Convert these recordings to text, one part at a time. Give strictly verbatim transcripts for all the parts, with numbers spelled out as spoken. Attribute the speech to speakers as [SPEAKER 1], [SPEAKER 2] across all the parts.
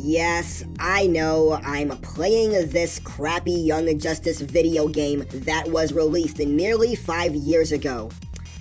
[SPEAKER 1] Yes, I know, I'm playing this crappy Young Justice video game that was released nearly five years ago.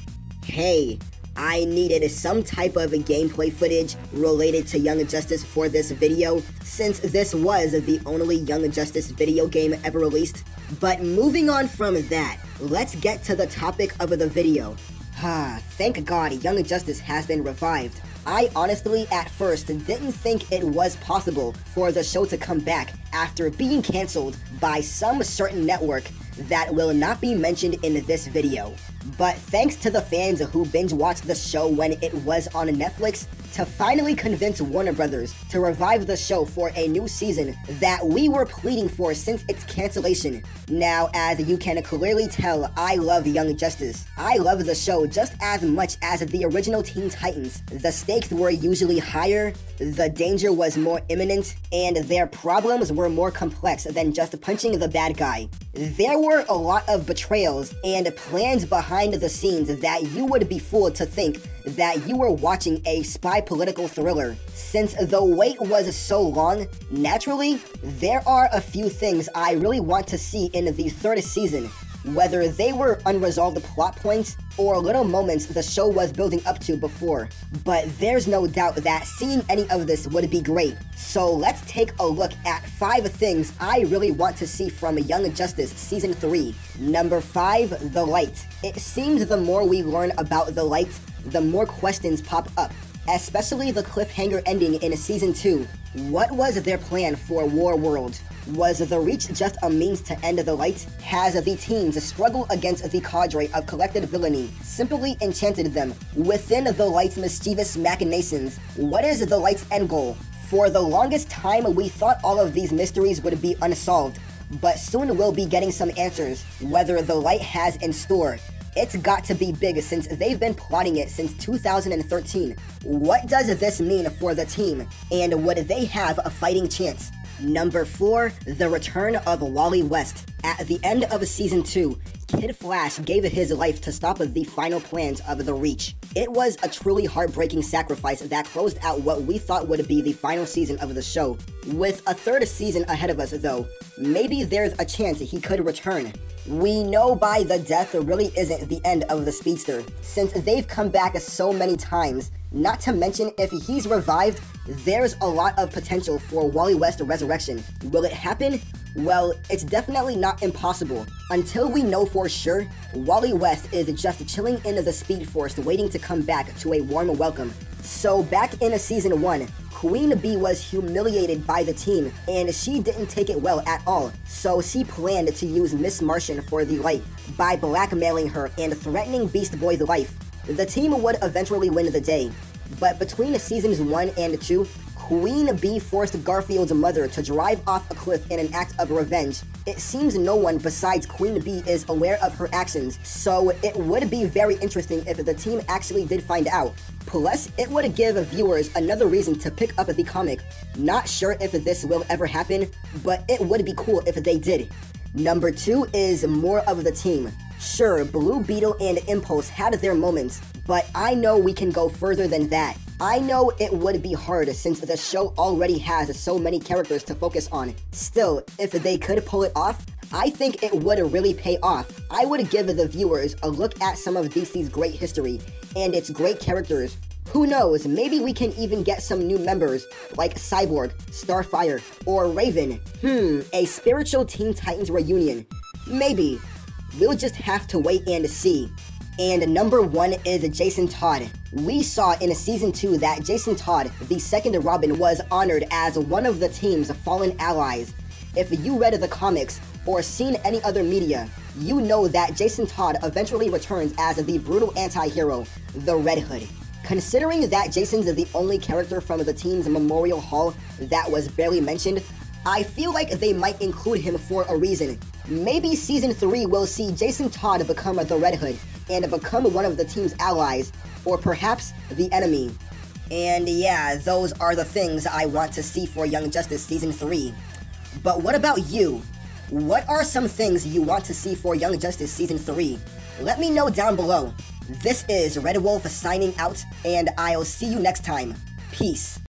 [SPEAKER 1] Hey, I needed some type of gameplay footage related to Young Justice for this video, since this was the only Young Justice video game ever released. But moving on from that, let's get to the topic of the video. Ah, thank God Young Justice has been revived. I honestly, at first, didn't think it was possible for the show to come back after being cancelled by some certain network that will not be mentioned in this video. But thanks to the fans who binge-watched the show when it was on Netflix, to finally convince Warner Brothers to revive the show for a new season that we were pleading for since its cancellation. Now, as you can clearly tell, I love Young Justice. I love the show just as much as the original Teen Titans. The stakes were usually higher, the danger was more imminent, and their problems were more complex than just punching the bad guy. There were a lot of betrayals and plans behind the scenes that you would be fooled to think that you were watching a spy political thriller. Since the wait was so long, naturally, there are a few things I really want to see in the third season, whether they were unresolved plot points or little moments the show was building up to before. But there's no doubt that seeing any of this would be great. So let's take a look at five things I really want to see from Young Justice Season three. Number five, the light. It seems the more we learn about the light, the more questions pop up, especially the cliffhanger ending in Season two. What was their plan for War World? Was the Reach just a means to end the light? Has the team's struggle against the cadre of collected villainy simply enchanted them within the light's mischievous machinations? What is the light's end goal? For the longest time, we thought all of these mysteries would be unsolved, but soon we'll be getting some answers, whether the light has in store. It's got to be big since they've been plotting it since two thousand thirteen. What does this mean for the team, and would they have a fighting chance? Number four, the return of Wally West. At the end of Season two, Kid Flash gave his life to stop the final plans of the Reach. It was a truly heartbreaking sacrifice that closed out what we thought would be the final season of the show. With a third season ahead of us though, maybe there's a chance he could return. We know by the death really isn't the end of the Speedster, since they've come back so many times. Not to mention, if he's revived, there's a lot of potential for Wally West's resurrection. Will it happen? Well, it's definitely not impossible. Until we know for sure, Wally West is just chilling in the Speed Force waiting to come back to a warm welcome. So back in Season one, Queen Bee was humiliated by the team, and she didn't take it well at all. So she planned to use Miss Martian for the light by blackmailing her and threatening Beast Boy's life. The team would eventually win the day, but between Seasons one and two, Queen Bee forced Garfield's mother to drive off a cliff in an act of revenge. It seems no one besides Queen Bee is aware of her actions, so it would be very interesting if the team actually did find out. Plus, it would give viewers another reason to pick up the comic. Not sure if this will ever happen, but it would be cool if they did. Number two is more of the team. Sure, Blue Beetle and Impulse had their moments, but I know we can go further than that. I know it would be hard since the show already has so many characters to focus on. Still, if they could pull it off, I think it would really pay off. I would give the viewers a look at some of D C's great history and its great characters. Who knows, maybe we can even get some new members like Cyborg, Starfire, or Raven. Hmm, a spiritual Teen Titans reunion. Maybe. We'll just have to wait and see. And number one is Jason Todd. We saw in Season two that Jason Todd, the second Robin, was honored as one of the team's fallen allies. If you read the comics or seen any other media, you know that Jason Todd eventually returns as the brutal anti-hero, the Red Hood. Considering that Jason's the only character from the team's Memorial Hall that was barely mentioned, I feel like they might include him for a reason. Maybe Season three will see Jason Todd become the Red Hood and become one of the team's allies, or perhaps the enemy. And yeah, those are the things I want to see for Young Justice Season three. But what about you? What are some things you want to see for Young Justice Season three? Let me know down below. This is Red Wolf signing out, and I'll see you next time. Peace.